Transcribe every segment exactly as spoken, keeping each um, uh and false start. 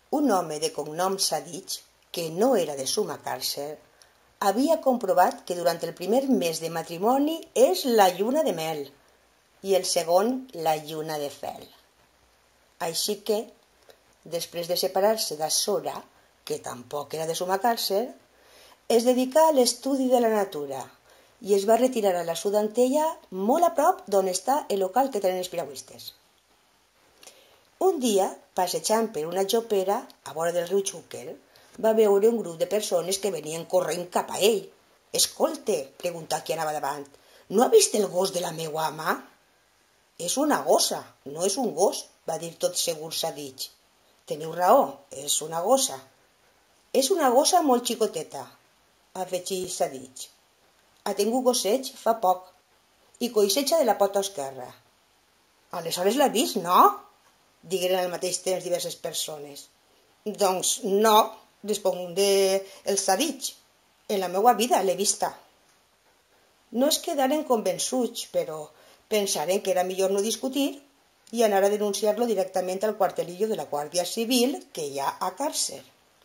Un home de cognom Sadich, que no era de Sumacàrcer, havia comprovat que durant el primer mes de matrimoni és la lluna de mel i el segon la lluna de fel. Així que, després de separar-se de Sora, que tampoc era de Sumacàrcer, es dedicà a l'estudi de la natura i es va retirar a la Sudantella molt a prop d'on està el local que tenen els piragüistes. Un dia, passejant per una jopera a vora del riu Xúquer, va veure un grup de persones que venien corrent cap a ell. «Escolte», preguntà qui anava davant, «no ha vist el gos de la meua ama?» «És una gossa, no és un gos», va dir tot segur Sadich. «Teniu raó, és una gossa». «És una gossa molt xicoteta», afegí Sadich. «Ha tingut gosseig fa poc i coixeja de la pota esquerra». «Aleshores l'ha vist, no?», digueren al mateix temps diverses persones. «Doncs no», respongué el Sadich, «en la meua vida l'he vista». No es quedaren convençuts, però pensaren que era millor no discutir i anar a denunciar-lo directament al quartelillo de la Guàrdia Civil que hi ha a Càrcer.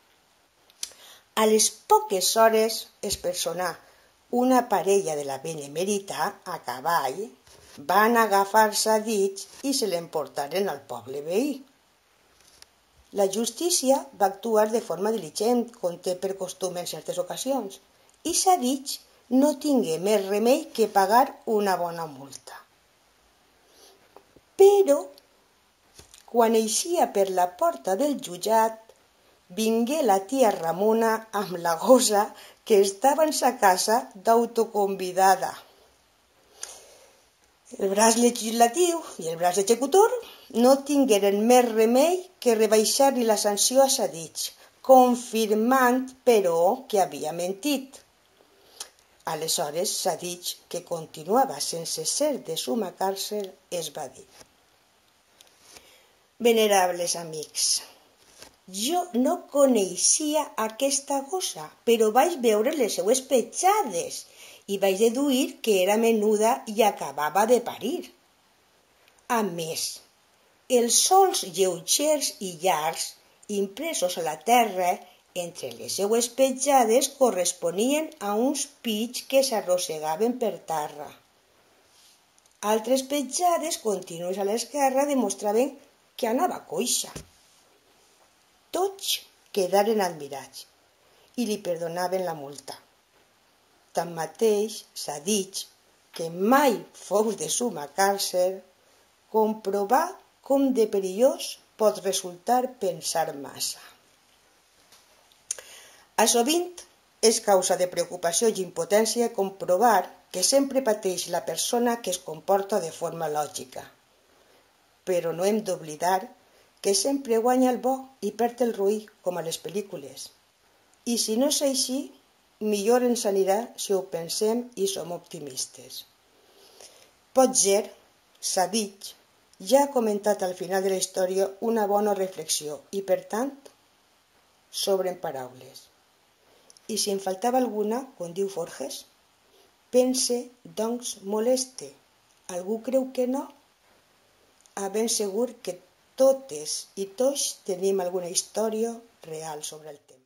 A les poques hores es personà una parella de la Benemèrita a cavall, van agafar Sadich i se l'emportaren al poble veí. La justícia va actuar de forma diligent, com té per costum en certes ocasions, i Sadich no tingué més remei que pagar una bona multa. Però, quan eixia per la porta del jutjat, vingué la tia Ramona amb la gossa que estava en sa casa d'autoconvidada. El braç legislatiu i el braç executor no tingueren més remei que rebaixar-li la sanció a Sadich, confirmant, però, que havia mentit. Aleshores, Sadich, que continuava sense ser de Sumacàrcer, es va dir: «Venerables amics, jo no coneixia aquesta gossa, però vaig veure les seues petjades i vaig deduir que era menuda i acabava de parir. A més, els solcs lleugers i llargs impresos a la terra entre les seues petjades corresponien a uns pits que s'arrossegaven per terra. Altres petjades contínues a l'esquerra demostraven que anava coixa. Tots quedaren admirats i li perdonaven la multa. Tanmateix, Sadich, que mai fou de Sumacàrcer, comprovà com de perillós pot resultar pensar massa. A sovint és causa de preocupació i impotència comprovar que sempre pateix la persona que es comporta de forma lògica. Però no hem d'oblidar que sempre guanya el bo i perd el roí, com a les pel·lícules. I si no és així, millor ens anirà si ho pensem i som optimistes. Potser, Sadich ja ha comentat al final de la història una bona reflexió i, per tant, sobren paraules. I si en faltava alguna, com diu Forges, pense, doncs moleste. Algú creu que no? A ben segur que totes i tots tenim alguna història real sobre el tema.